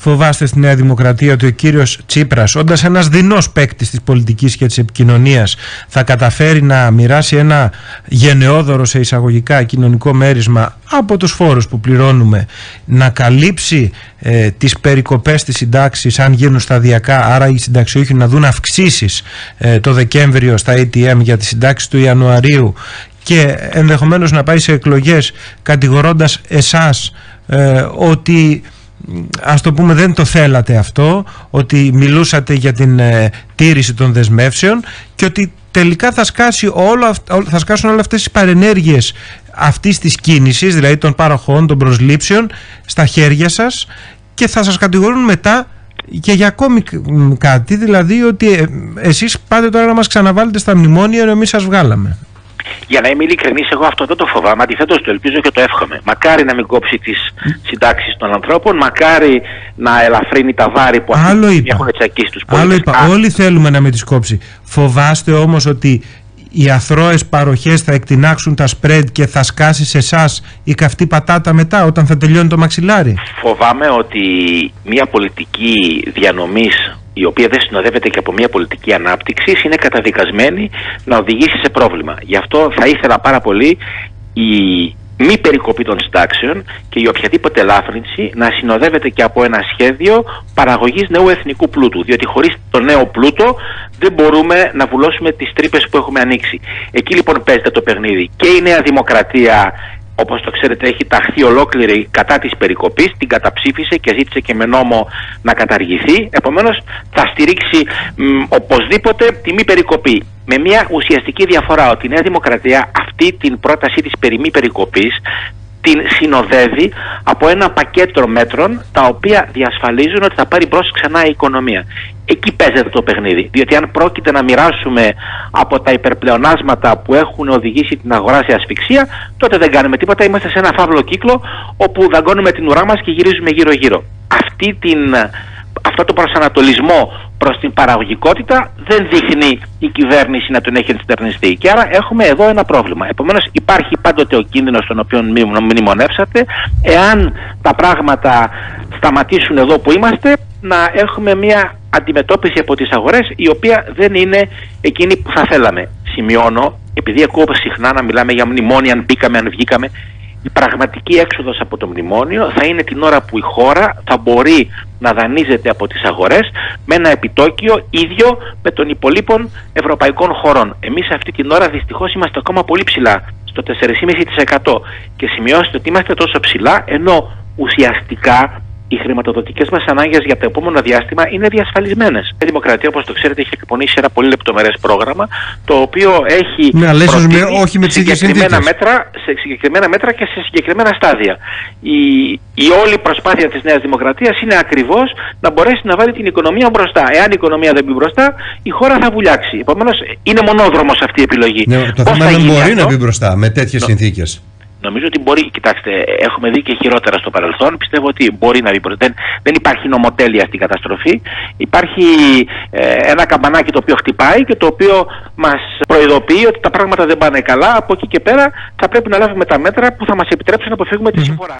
φοβάστε στη Νέα Δημοκρατία ότι ο κύριος Τσίπρας, όντας ένας δεινός παίκτης της πολιτικής και της επικοινωνίας, θα καταφέρει να μοιράσει ένα γενναιόδωρο σε εισαγωγικά κοινωνικό μέρισμα από τους φόρους που πληρώνουμε, να καλύψει τις περικοπές της συντάξης αν γίνουν σταδιακά, άρα οι συνταξιούχοι να δουν αυξήσεις το Δεκέμβριο στα ATM για τις συντάξεις του Ιανουαρίου και ενδεχομένως να πάει σε εκλογές κατηγορώντας εσάς ότι, ας το πούμε, δεν το θέλατε αυτό, ότι μιλούσατε για την τήρηση των δεσμεύσεων και ότι τελικά θα σκάσουν όλες αυτές οι παρενέργειες αυτής της κίνησης, δηλαδή των παροχών, των προσλήψεων, στα χέρια σας και θα σας κατηγορούν μετά και για ακόμη κάτι, δηλαδή ότι εσείς πάτε τώρα να μας ξαναβάλετε στα μνημόνια ενώ εμείς σας βγάλαμε. Για να είμαι ειλικρινής, εγώ αυτό δεν το φοβάμαι, αντιθέτως το ελπίζω και το εύχομαι. Μακάρι να μην κόψει τις συντάξεις των ανθρώπων, μακάρι να ελαφρύνει τα βάρη που αυτοί έχουν τσακίσει τους πολίτες. Άλλο είπα, όλοι θέλουμε να μην τις κόψει. Φοβάστε όμως ότι οι αθρώες παροχές θα εκτινάξουν τα spread και θα σκάσει σε εσάς η καυτή πατάτα μετά όταν θα τελειώνει το μαξιλάρι? Φοβάμαι ότι μια πολιτική διανομής η οποία δεν συνοδεύεται και από μια πολιτική ανάπτυξη είναι καταδικασμένη να οδηγήσει σε πρόβλημα. Γι' αυτό θα ήθελα πάρα πολύ η μη περικοπή των συντάξεων και η οποιαδήποτε ελάφρυνση να συνοδεύεται και από ένα σχέδιο παραγωγής νέου εθνικού πλούτου. Διότι χωρίς το νέο πλούτο δεν μπορούμε να βουλώσουμε τις τρύπες που έχουμε ανοίξει. Εκεί λοιπόν παίζεται το παιχνίδι. Και η Νέα Δημοκρατία, όπως το ξέρετε, έχει ταχθεί ολόκληρη κατά της περικοπής, την καταψήφισε και ζήτησε και με νόμο να καταργηθεί. Επομένως θα στηρίξει οπωσδήποτε τη μη περικοπή. Με μια ουσιαστική διαφορά, ότι η Νέα Δημοκρατία αυτή την πρότασή της περί μη περικοπής την συνοδεύει από ένα πακέτο μέτρων τα οποία διασφαλίζουν ότι θα πάρει μπρος ξανά η οικονομία. Εκεί παίζεται το παιχνίδι, διότι αν πρόκειται να μοιράσουμε από τα υπερπλεονάσματα που έχουν οδηγήσει την αγορά σε ασφυξία, τότε δεν κάνουμε τίποτα, είμαστε σε ένα φαύλο κύκλο όπου δαγκώνουμε την ουρά μας και γυρίζουμε γύρω-γύρω. Αυτό το προσανατολισμό προς την παραγωγικότητα δεν δείχνει η κυβέρνηση να τον έχει ενστερνιστεί. Και άρα έχουμε εδώ ένα πρόβλημα. Επομένως υπάρχει πάντοτε ο κίνδυνος τον οποίο μνημονεύσατε, εάν τα πράγματα σταματήσουν εδώ που είμαστε, να έχουμε μια αντιμετώπιση από τις αγορές η οποία δεν είναι εκείνη που θα θέλαμε. Σημειώνω, επειδή ακούω συχνά να μιλάμε για μνημόνια, αν μπήκαμε, αν βγήκαμε, η πραγματική έξοδος από το μνημόνιο θα είναι την ώρα που η χώρα θα μπορεί να δανείζεται από τις αγορές με ένα επιτόκιο ίδιο με των υπολείπων ευρωπαϊκών χωρών. Εμείς αυτή την ώρα δυστυχώς είμαστε ακόμα πολύ ψηλά, στο 4,5%. Και σημειώστε ότι είμαστε τόσο ψηλά, ενώ ουσιαστικά οι χρηματοδοτικές μας ανάγκες για το επόμενο διάστημα είναι διασφαλισμένες. Η Δημοκρατία, όπως το ξέρετε, έχει εκπονήσει ένα πολύ λεπτομερές πρόγραμμα, το οποίο έχει προτείνει σε συγκεκριμένα μέτρα και σε συγκεκριμένα στάδια. Η όλη προσπάθεια της Νέας Δημοκρατίας είναι ακριβώς να μπορέσει να βάλει την οικονομία μπροστά. Εάν η οικονομία δεν μπει μπροστά, η χώρα θα βουλιάξει. Επομένως, είναι μονόδρομος αυτή η επιλογή. Ναι, το θέμα δεν μπορεί να μπει μπροστά με τέτοιες συνθήκες. Νομίζω ότι μπορεί, κοιτάξτε, έχουμε δει και χειρότερα στο παρελθόν. Πιστεύω ότι μπορεί να δει. Δεν υπάρχει νομοτέλεια στην καταστροφή. Υπάρχει ένα καμπανάκι το οποίο χτυπάει και το οποίο μας προειδοποιεί ότι τα πράγματα δεν πάνε καλά. Από εκεί και πέρα θα πρέπει να λάβουμε τα μέτρα που θα μας επιτρέψουν να αποφύγουμε τη συμφορά.